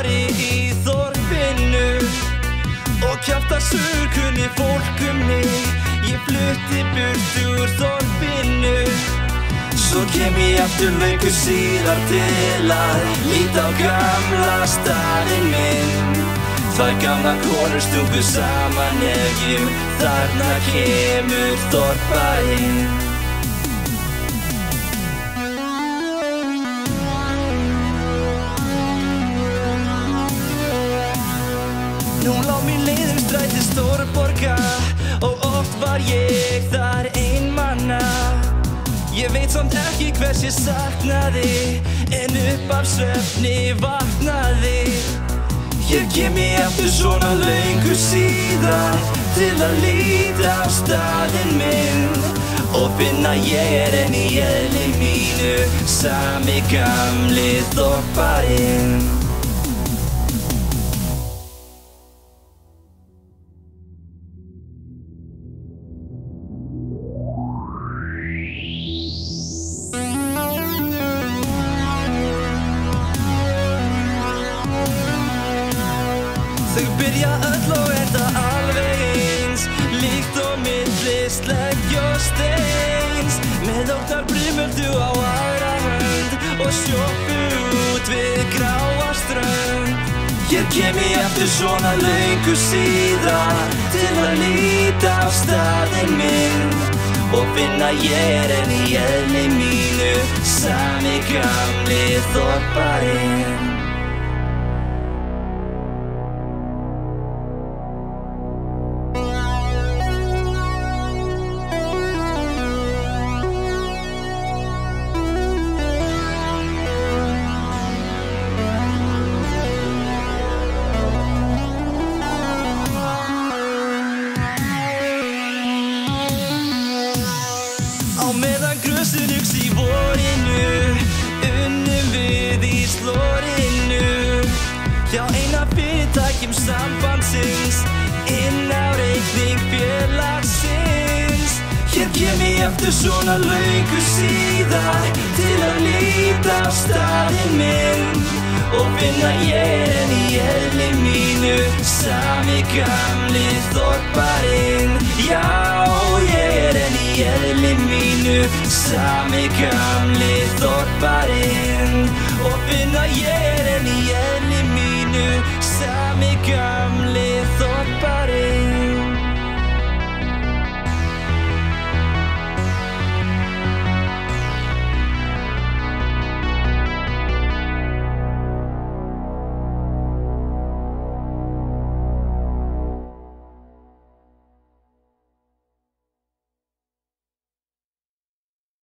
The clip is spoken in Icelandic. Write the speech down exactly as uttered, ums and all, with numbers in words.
bari í þorpinu og kjafta surkunni fólk um mig. Ég flutti burt úr þorpinu, svo kem ég aftur löngu síðar til að líta á gamla staðinn minn. Tvær gamlar konur stungu saman egjum, þarna kemur þorparinn. Nú lá mín leið um stræti stórborga og oft var ég þar einmana. Ég veit samt ekki hvers ég saknaði, en upp af svefni vaknaði. Hér kem ég aftur svona löngu síðar til að líta á staðinn minn og finna ég er enn í eðli mínu, sami gamli þorparinn. Þau byrja öll og enda alveg eins, líkt og milli sleggju og steins, með ótal brimöldu á aðra hönd og sjoppu út við gráa strönd. Hér kem ég aftur svona löngu síðar til að líta á staðinn minn og finna ég er enn í eðli mínu, sami gamli þorparinn. Á meðan grösin yks í vorinu, unnum við í slorinu, hjá eina fyrirtækjum sambandsins, inn á reikning félagsins. Hér kem ég aftur svona löngu síðar til að líta á staðinn minn og finna ég er enn í eðli mínu, sami gamli þorparinn. Já, ég er enn í eðli mínu, sami gamli þorparinn og finna ég er enn í eðli mínu, sami gamli